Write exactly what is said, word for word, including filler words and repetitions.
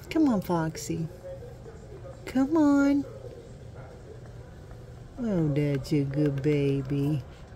Come on, Foxy. Come on. Oh, that's a good baby.